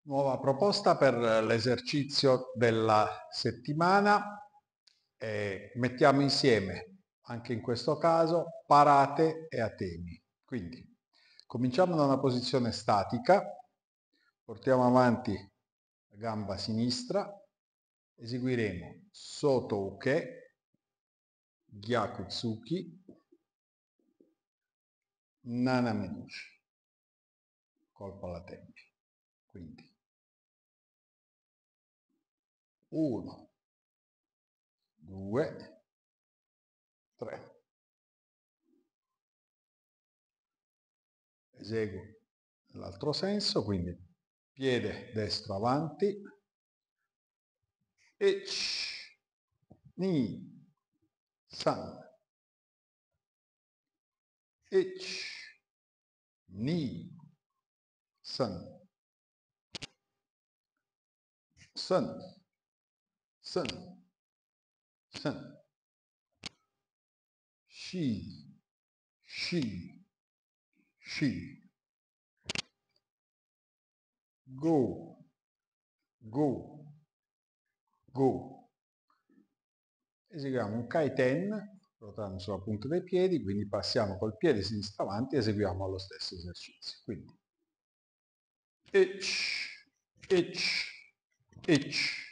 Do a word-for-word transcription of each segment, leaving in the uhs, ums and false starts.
Nuova proposta per l'esercizio della settimana. Eh, mettiamo insieme, anche in questo caso, parate e atemi. Quindi, cominciamo da una posizione statica, portiamo avanti la gamba sinistra, eseguiremo Soto Uke, Gyakutsuki, Nanamenushi, colpo alla tempia. Quindi, uno, due, tre. Eseguo nell'altro senso, quindi piede destro avanti, ich, ni, san, ich, ni, san, san, san, san, shi, shi, shi, go, go, go. Eseguiamo un kaiten, rotando sulla punta dei piedi, quindi passiamo col piede sinistro avanti e eseguiamo lo stesso esercizio. Quindi ich, ich, ich,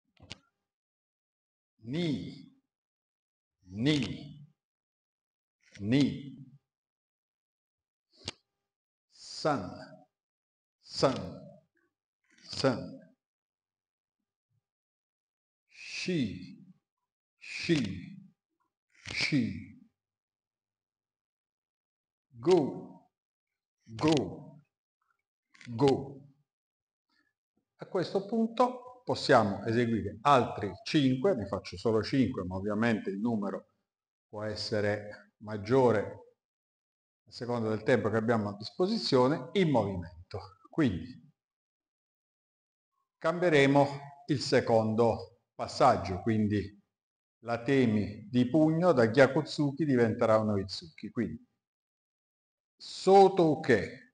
ni, ni, ni, san, san, san, shi, shi, shi, go, go, go. A questo punto possiamo eseguire altri cinque, ne faccio solo cinque, ma ovviamente il numero può essere maggiore a seconda del tempo che abbiamo a disposizione, in movimento. Quindi cambieremo il secondo passaggio, quindi l'atemi di pugno da Gyakutsuki diventerà un Oitsuki. Quindi Soto Uke,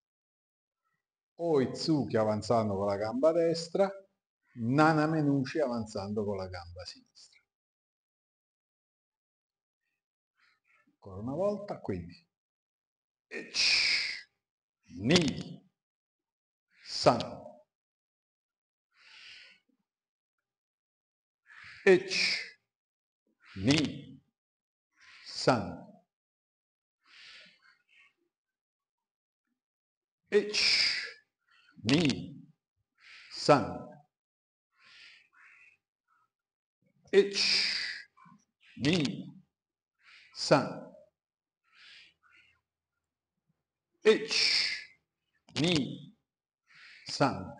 Oitsuki avanzando con la gamba destra, Nanamenushi avanzando con la gamba sinistra. Ancora una volta, quindi ich, ni, san, ich, ni, san, ich, ni, san, ich, ni, san, ich, ni, san,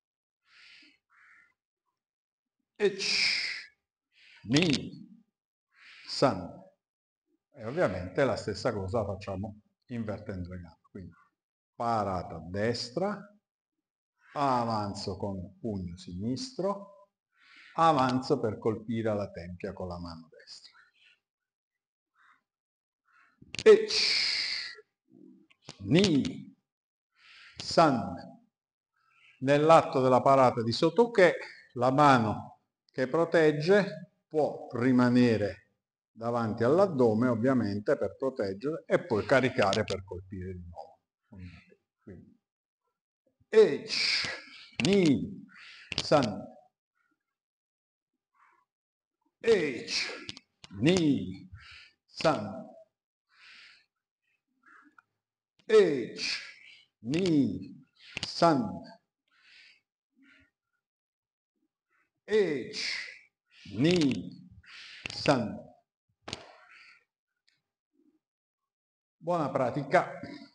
ich, ni, san. E ovviamente la stessa cosa la facciamo invertendo le gambe. Quindi parata a destra, avanzo con pugno sinistro, avanzo per colpire la tempia con la mano destra. Ich, ni, san. Nell'atto della parata di Soto-Uke, la mano che protegge può rimanere davanti all'addome, ovviamente, per proteggere, e poi caricare per colpire di nuovo. Quindi, ich, ni, san. Ich, ni, san. Ich, ni, san. Ich, ni, san. Buona pratica.